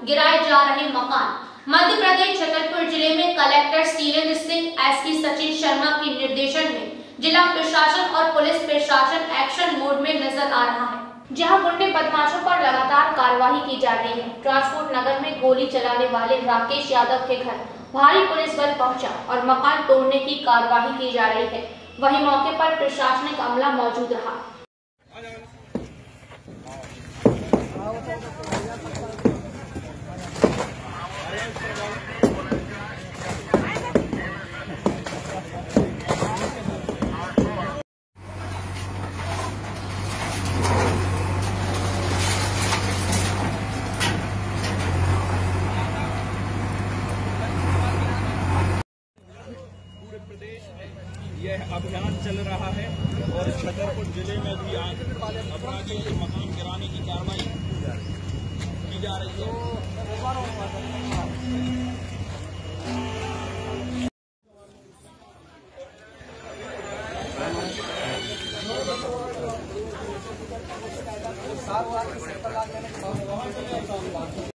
गिराए जा रहे मकान। मध्य प्रदेश छतरपुर जिले में कलेक्टर शीलेंद्र सिंह, एसपी सचिन शर्मा के निर्देशन में जिला प्रशासन और पुलिस प्रशासन एक्शन मोड में नजर आ रहा है, जहां गुंडे बदमाशों पर लगातार कार्रवाई की जा रही है। ट्रांसपोर्ट नगर में गोली चलाने वाले राकेश यादव के घर भारी पुलिस बल पहुंचा और मकान तोड़ने की कार्रवाई की जा रही है। वहीं मौके पर प्रशासनिक अमला मौजूद रहा। यह अभियान चल रहा है और छतरपुर जिले में भी आज अपराधियों के मकान गिराने की कार्रवाई की जा रही है।